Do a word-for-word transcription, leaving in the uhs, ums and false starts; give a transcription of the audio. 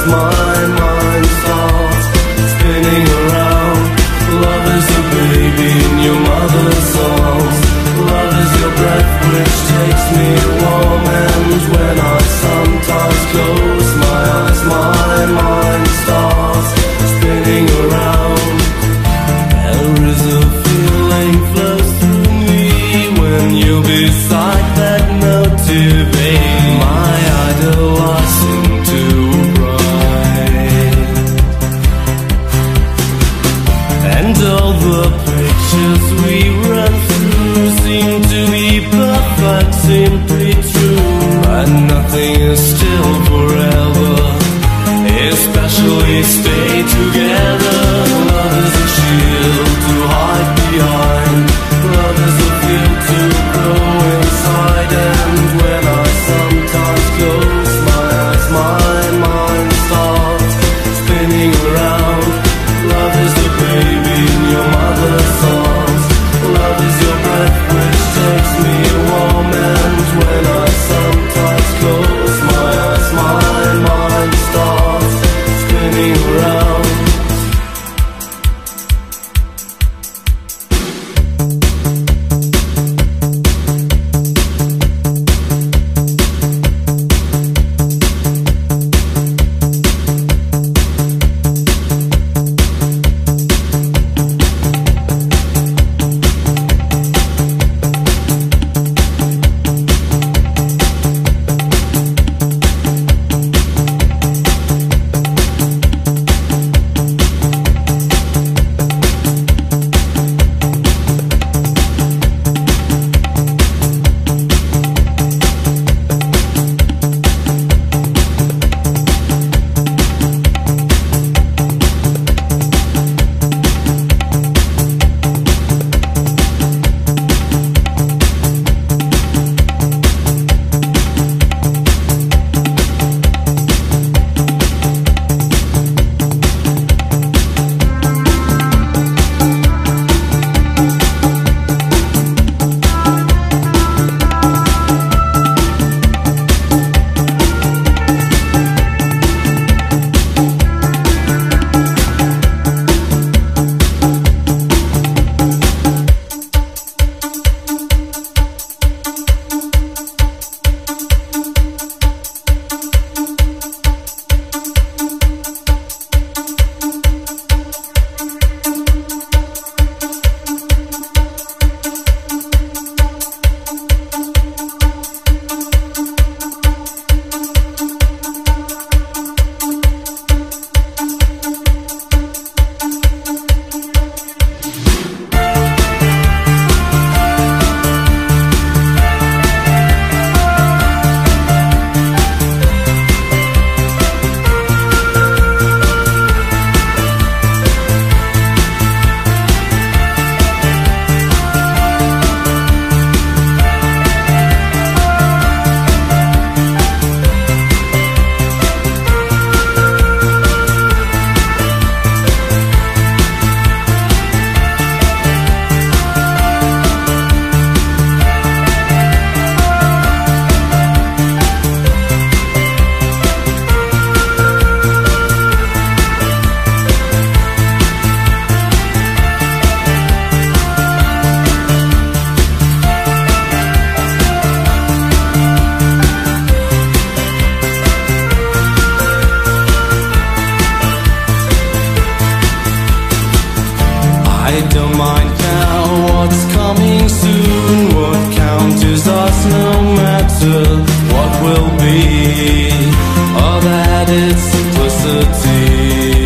my mind starts spinning around. Love is a baby in your mother's arms. Love is your breath which takes me warm. And when I sometimes close my eyes, my mind starts spinning around. There is a feeling flows through me when you're beside that motivate. My idol I sing to bright, and all the pictures we run through seem to be perfect, simply true. But nothing is still forever, especially stay together. Love is a shield to hide behind. Love is a field to grow inside. And when I sometimes close my eyes, my mind starts spinning around. Love is the baby in your mother's arms. Love is your breath which takes me warm. And when I sometimes close my eyes, my mind starts spinning around. I don't mind now what's coming soon. What counts is us no matter what will be. All that is simplicity.